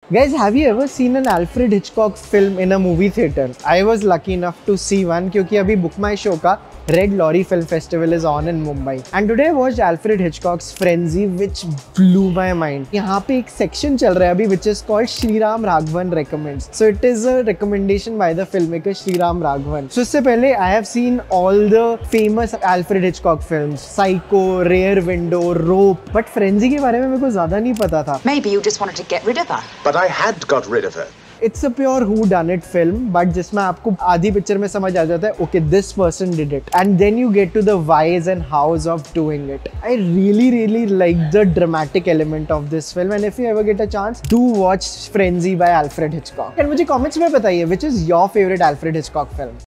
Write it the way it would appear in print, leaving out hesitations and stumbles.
Guys, have you ever seen an Alfred Hitchcock film in a movie theater? I was lucky enough to see one क्योंकि अभी Book My Show का Red Lorry Film Festival is on in Mumbai. And today I watched Alfred Hitchcock's Frenzy, which blew my mind. यहाँ पे एक section चल रहा है अभी which is called Sriram Raghavan Recommends. So it is a recommendation by the filmmaker Sriram Raghavan. So इससे पहले I have seen all the famous Alfred Hitchcock films, Psycho, Rear Window, Rope. But Frenzy के बारे में मेरे को ज़्यादा नहीं पता था. Maybe you just wanted to get rid of her. But I had got rid of her. It's a pure who done it film, but जिसमें आपको आधी पिक्चर में समझ आ जाता है okay this person did it, and then you get to the whys and hows of doing it. I really like the dramatic element of this film, and if you ever get a chance, do watch Frenzy by Alfred Hitchcock. And मुझे comments में बताइए which is your favorite Alfred Hitchcock film.